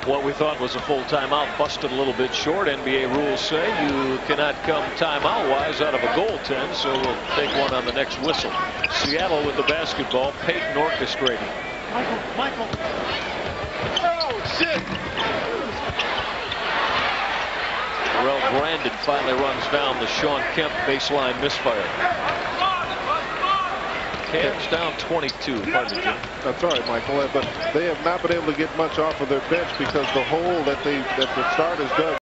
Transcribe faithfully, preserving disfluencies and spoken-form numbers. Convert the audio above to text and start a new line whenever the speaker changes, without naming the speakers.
What we thought was a full timeout busted a little bit short. N B A rules say you cannot come timeout wise out of a goaltend, so we'll take one on the next whistle. Seattle with the basketball. Peyton orchestrating.
Michael, Michael. Oh, shit.
Terrell Brandon finally runs down the Sean Kemp baseline misfire. Cavs down twenty-two. Pardon me, Jim.
That's all right, Michael. But they have not been able to get much off of their bench because the hole that they that the starters dug